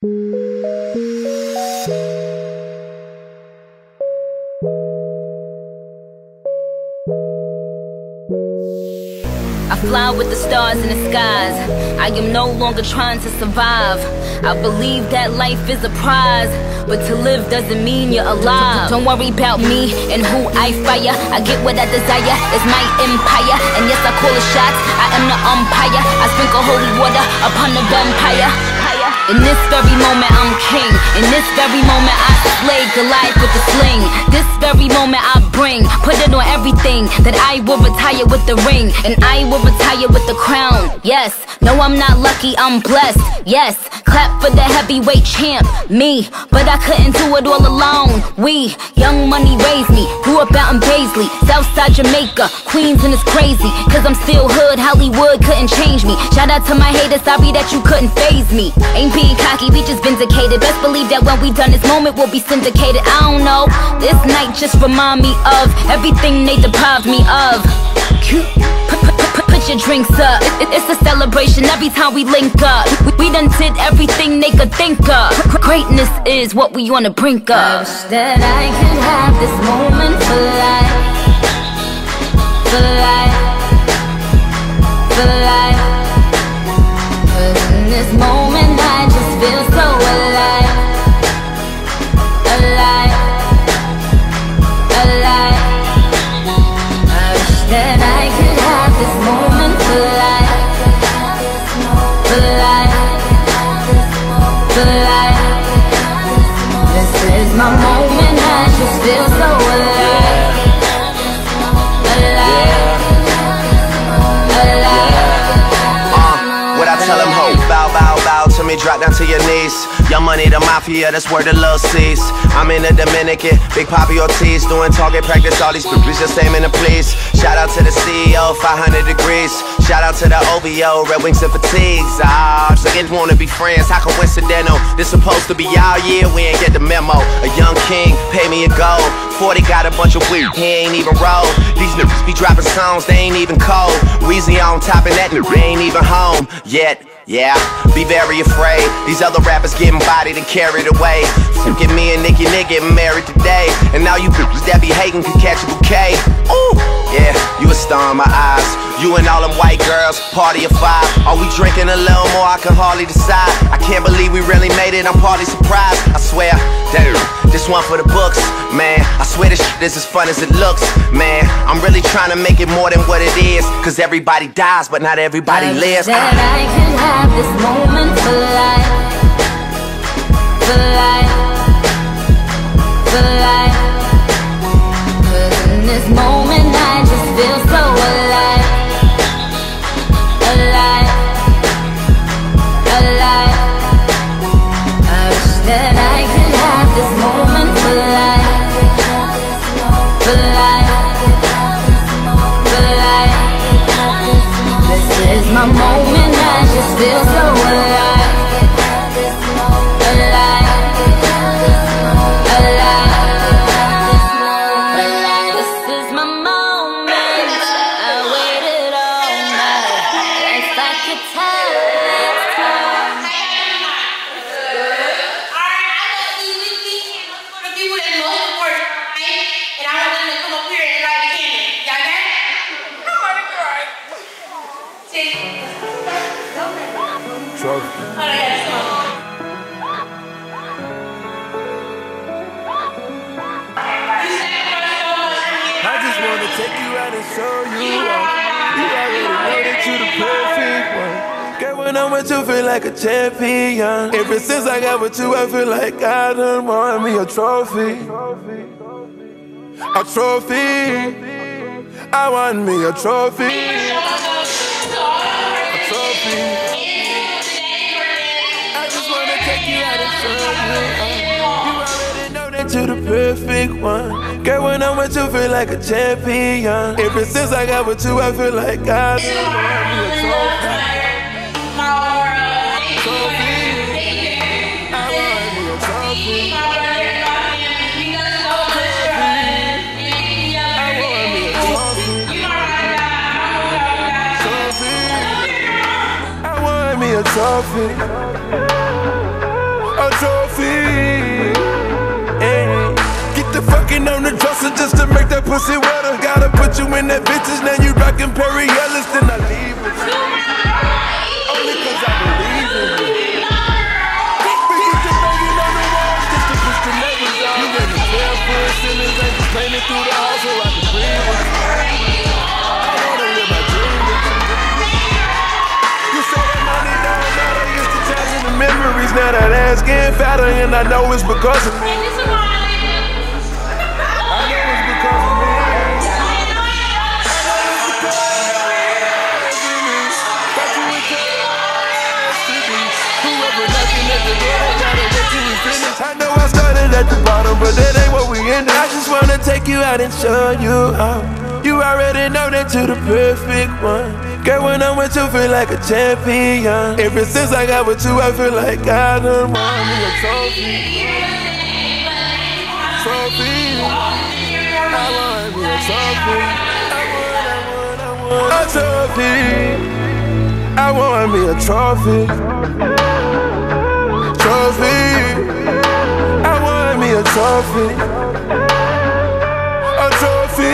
I fly with the stars in the skies. I am no longer trying to survive. I believe that life is a prize, but to live doesn't mean you're alive. Don't worry about me and who I fire. I get what I desire, it's my empire. And yes, I call the shots, I am the umpire. I sprinkle holy water upon the vampire. In this very moment I'm king. In this very moment I slay Goliath with the sling. This very moment I bring, put it on everything, that I will retire with the ring, and I will retire with the crown. Yes, no I'm not lucky, I'm blessed. Yes, clap for the heavyweight champ, me. But I couldn't do it all alone. We, Young Money raised me, grew up out in Paisley, Southside Jamaica, Queens, and it's crazy, cause I'm still hood, Hollywood couldn't change me. Shout out to my haters, sorry that you couldn't faze me. Ain't being cocky, we just vindicated. Best believe that when we done this moment we'll be syndicated. I don't know, this night just remind me of everything they deprived me of. Put your drinks up, it's a celebration every time we link up. We done did everything they could think of. Greatness is what we on the brink of. I wish that I could have this moment for life. For life. For life. Cause in this moment I just feel so alive. Alive. Alive. I wish that I could have this moment for life. For life. For life. This is my moment, I just feel so alive. Alive. Alive. What I tell them, ho, bow, bow, bow to me, drop down to your knees. Young Money, the mafia, that's where the love sees. I'm in the Dominican, Big Papi Ortiz, doing target practice, all these groupies just aiming to please. Shout out to the CEO, 500 degrees. Shout out to the OVO, Red Wings and Fatigues. So they wanna be friends, how coincidental? This supposed to be our year, we ain't get the memo. A young king, pay me a gold. 40 got a bunch of weed, he ain't even roll. These niggas be dropping songs, they ain't even cold. Weezy on top and that nigga ain't even home yet. Yeah, be very afraid. These other rappers getting bodied and carried away. Get me and Nicki getting married today. And now you bitches that be hating can catch a bouquet. Ooh, yeah, you a star in my eyes. You and all them white girls, party of 5. Are we drinking a little more? I can hardly decide. I can't believe we really made it, I'm partly surprised. I swear, damn, this one for the books. Man, I swear this shit is as fun as it looks. Man, I'm really trying to make it more than what it is. Cause everybody dies, but not everybody lives. That I could have this moment for life. For life. For life. Cause in this moment I just feel so alive. Alive. Alive. I wish that I could have this moment for life. For life. For life. This is my moment, I just feel so alive. Alive. Alive. This is my moment, I waited all night. If I could tell this time. Alright, I got these people that know the work, right? And I want them to come up here and light a candle. Y'all got it? Oh my God. See? Trophy. Oh, I got a song. I just wanna take you out and show you off. You already know that you the perfect one. Girl, when I'm with you, feel like a champion. Ever since I got with you, I feel like I done won me a trophy. A trophy. I won me a trophy. A trophy. I just wanna take you out and show you off. You already know that you the perfect one. Girl, when I'm with you, feel like a champion. Ever since I got with you, I feel like I done won me a trophy. I won me a trophy. A trophy. pussy wetter. Gotta put you in that bitches, now you rockin' Perry Ellis, then I leave with you. Only cause I believe in you. We used to banging on the walls just to push the neighbors out. You in the barefoot ceilings and you painted through the house so I can breathe with you. I wanna live my dream with you. You say that money don't matter, it's the times and the memories. Now that ass getting fatter and I know it's because of me. I know I started at the bottom, but that ain't what we ended. I just wanna take you out and show you how. You already know that you're the perfect one. Girl, when I'm with you, feel like a champion. Ever since I got with you, I feel like I done won me a trophy. Trophy. I want me a trophy. A trophy. I want me a trophy. Trophy. I want me a trophy. A trophy.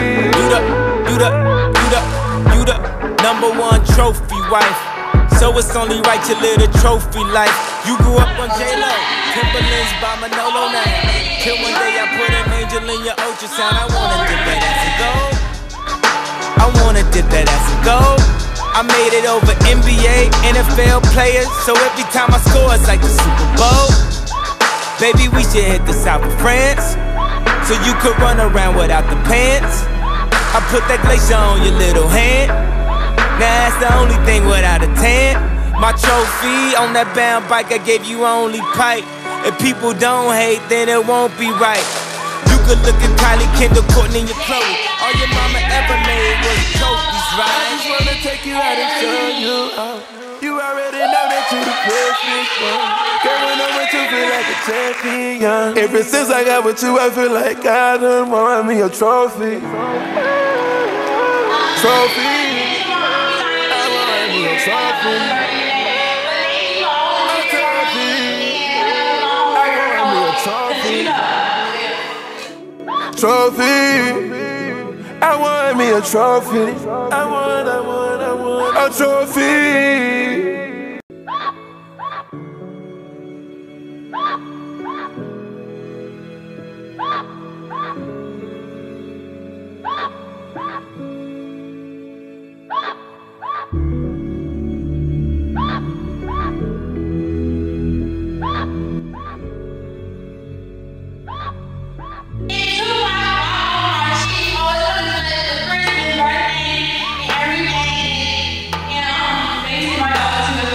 You the number one trophy wife. So it's only right you live the trophy life. You grew up on J-Lo, Timberlands by Manolo now. Till one day I put an angel in your ultrasound. I wanna dip that ass and go. I wanna dip that ass and go. I made it over NBA, NFL players. So every time I score, it's like the Super Bowl. Baby, we should hit the south of France, so you could run around without the pants. I put that glacier on your little hand. Now that's the only thing without a tan. My trophy on that bound bike, I gave you only pipe. If people don't hate, then it won't be right. You could look at Kylie, Kendall, Courtney, your clothes. All your mama ever made was trophies, right? I just wanna take you out and show you out. You already know that you're the perfect one. Girl, when I'm with you, feel like a champion. Ever since I got with you, I feel like I done won me a trophy. Trophy. I want me a trophy. A trophy. I want me a trophy. Trophy. I want me a trophy. I want a trophy. Every day, you know, basically my daughter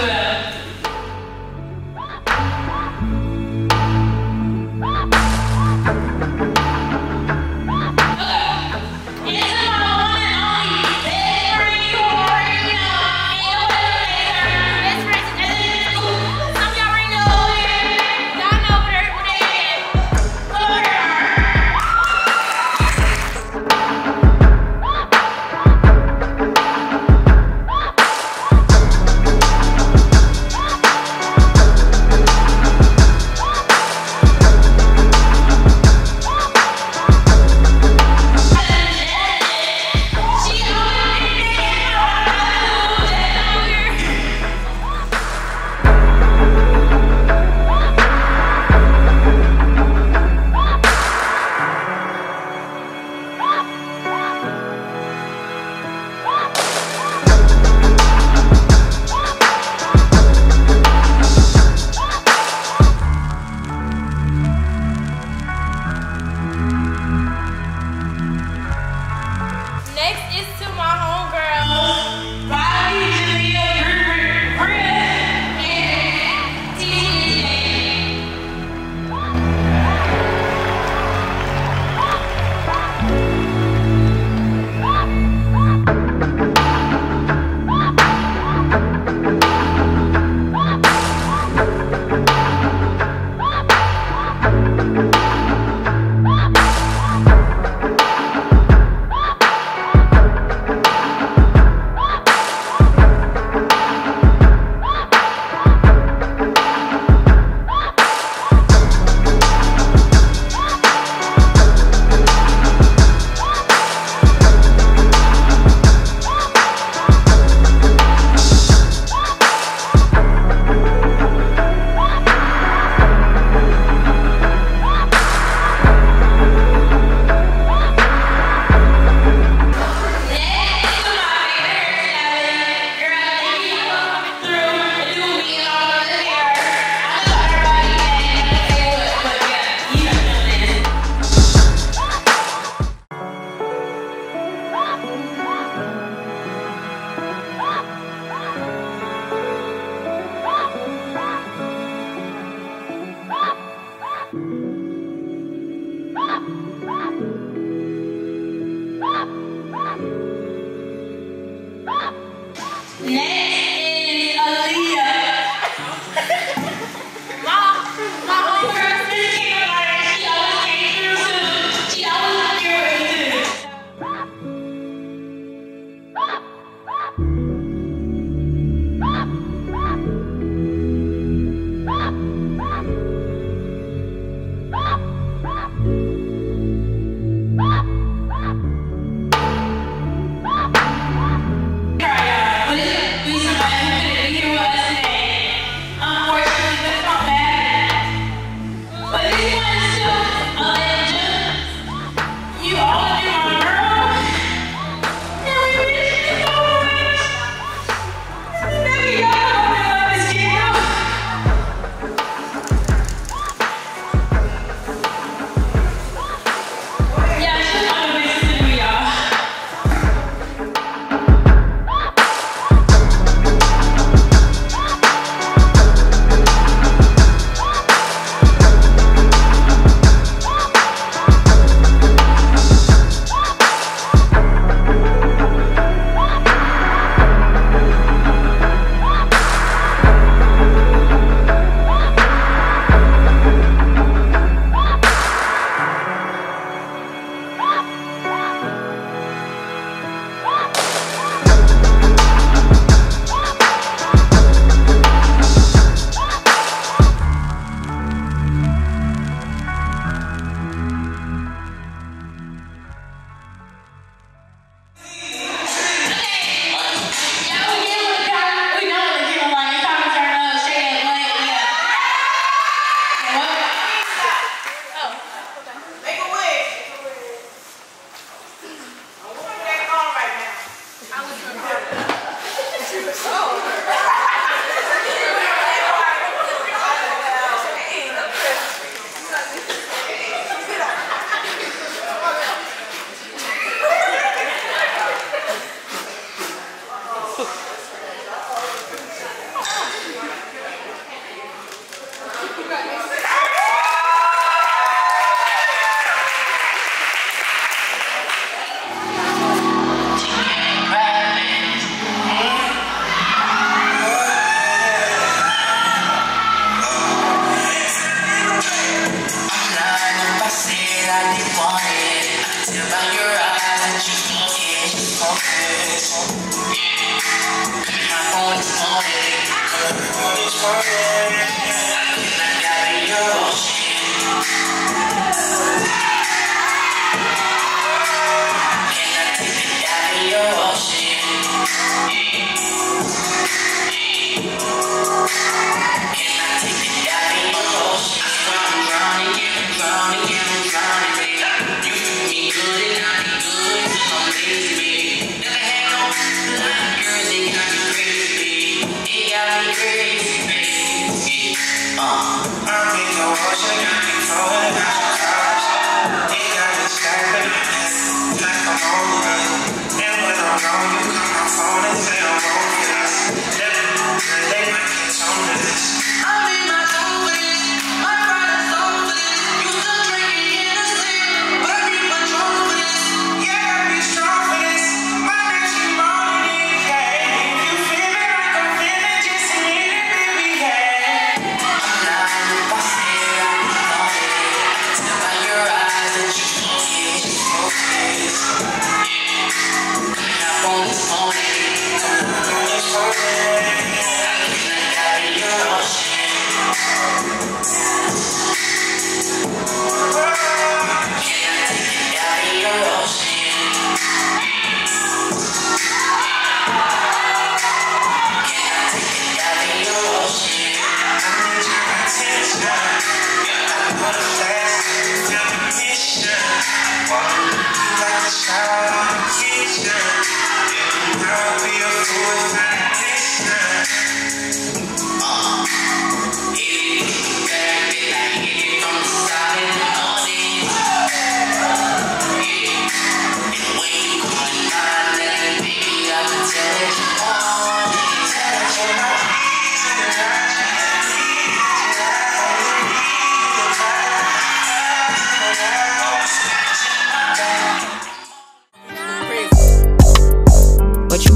Crazy,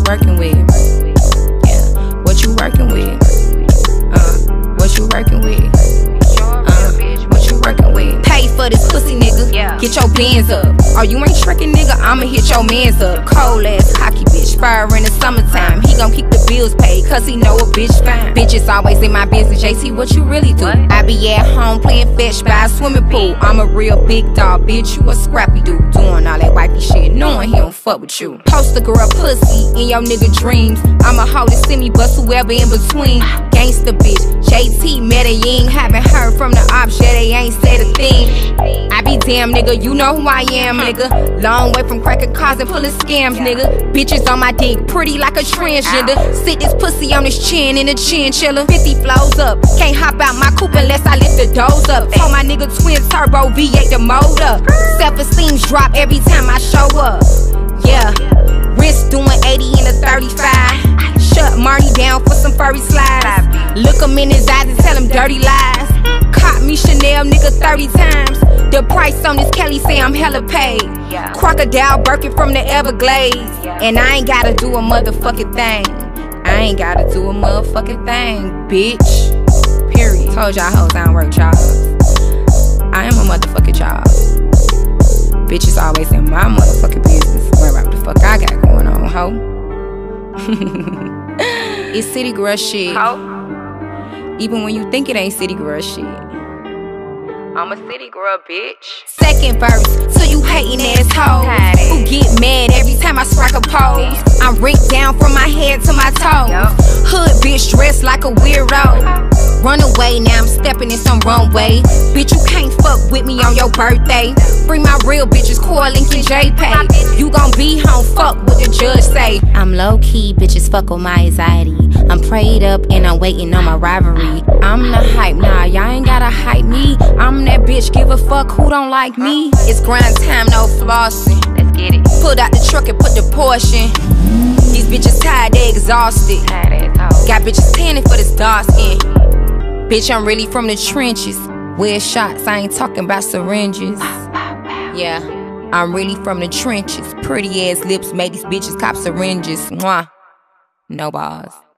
working with? Yeah, what you working with? What you working with? What you working with? Pay for this pussy, nigga. Get your bands up. Or you ain't tricking, nigga, I'ma hit your mans up. Cold ass cocky bitch, fire in the summertime. He gon' keep the bills paid, cause he know a bitch fine. Bitches always in my business, JC, what you really do? I be at home playing fetch by a swimming pool. I'm a real big dog, bitch, you a scrappy dude. Doing all that wifey shit, knowing he don't fuck with you. Post a girl pussy in your nigga dreams. I'ma hold it semi, bust whoever in between. Gangsta bitch, JT Medellin. Haven't heard from the ops, yeah, they ain't said a thing. I be damn, nigga, you know who I am, nigga. Long way from cracking cars and pulling scams, nigga. Bitches on my dick, pretty like a transgender. Sit this pussy on his chin in a chinchilla. 50 flows up, can't hop out my coupe unless I lift the doors up. Told my nigga twin turbo V8 the motor. Self-esteem's drop every time I show up. Yeah, wrist doing 80 in a 35. Shut Marty down for some furry slides. Look him in his eyes and tell him dirty lies. Caught me Chanel, nigga, 30 times. The price on this Kelly say I'm hella paid. Crocodile Birkin from the Everglades. And I ain't gotta do a motherfucking thing. I ain't gotta do a motherfucking thing, bitch. Period. Told y'all hoes I don't work jobs. I am a motherfucking job. Bitches always in my motherfucking business. Worry about what the fuck I got going on, ho. It's city girl shit. Even when you think it ain't city girl shit. I'm a city girl, bitch. Second verse, so you hating assholes who get mad every time I strike a pose. I'm rigged down from my head to my toes. Hood bitch dressed like a weirdo. Run away, now I'm stepping in some runway. Bitch, you can't fuck with me on your birthday. Bring my real bitches, Core Link and JPay. You gon' be home, fuck what the judge say. I'm low-key, bitches fuck with my anxiety. I'm prayed up and I'm waiting on my rivalry. I'm the hype, nah, y'all ain't gotta hype me. I'm that bitch, give a fuck who don't like me. It's grind time, no flossing. Let's get it. Pulled out the truck and put the portion. These bitches tired, they exhausted. Got bitches tanning for this dark skin. Bitch, I'm really from the trenches. Wear shots, I ain't talking about syringes. Yeah, I'm really from the trenches. Pretty ass lips made these bitches cop syringes. Mwah. No bars.